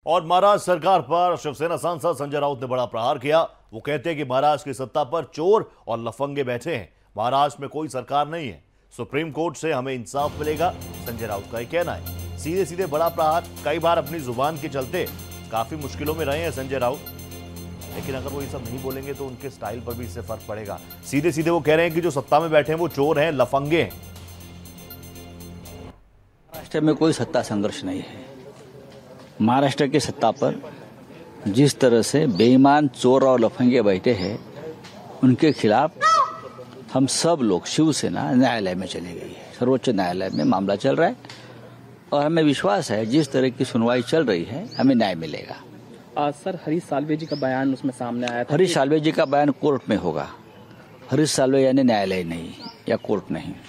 और महाराष्ट्र सरकार पर शिवसेना सांसद संजय राउत ने बड़ा प्रहार किया। वो कहते हैं कि महाराष्ट्र की सत्ता पर चोर और लफंगे बैठे हैं, महाराष्ट्र में कोई सरकार नहीं है, सुप्रीम कोर्ट से हमें इंसाफ मिलेगा, संजय राउत का यह कहना है। सीधे सीधे बड़ा प्रहार। कई बार अपनी जुबान के चलते काफी मुश्किलों में रहे हैं संजय राउत, लेकिन अगर वो ये सब नहीं बोलेंगे तो उनके स्टाइल पर भी इससे फर्क पड़ेगा। सीधे सीधे वो कह रहे हैं कि जो सत्ता में बैठे हैं वो चोर हैं, लफंगे हैं। महाराष्ट्र में कोई सत्ता संघर्ष नहीं है। महाराष्ट्र की सत्ता पर जिस तरह से बेईमान चोर और लफंगे बैठे हैं, उनके खिलाफ हम सब लोग शिवसेना न्यायालय में चली गई है। सर्वोच्च न्यायालय में मामला चल रहा है और हमें विश्वास है जिस तरह की सुनवाई चल रही है हमें न्याय मिलेगा। सर, हरीश साल्वे जी का बयान उसमें सामने आया था। हरीश साल्वे जी का बयान कोर्ट में होगा। हरीश साल्वे यानी न्यायालय नहीं या कोर्ट नहीं।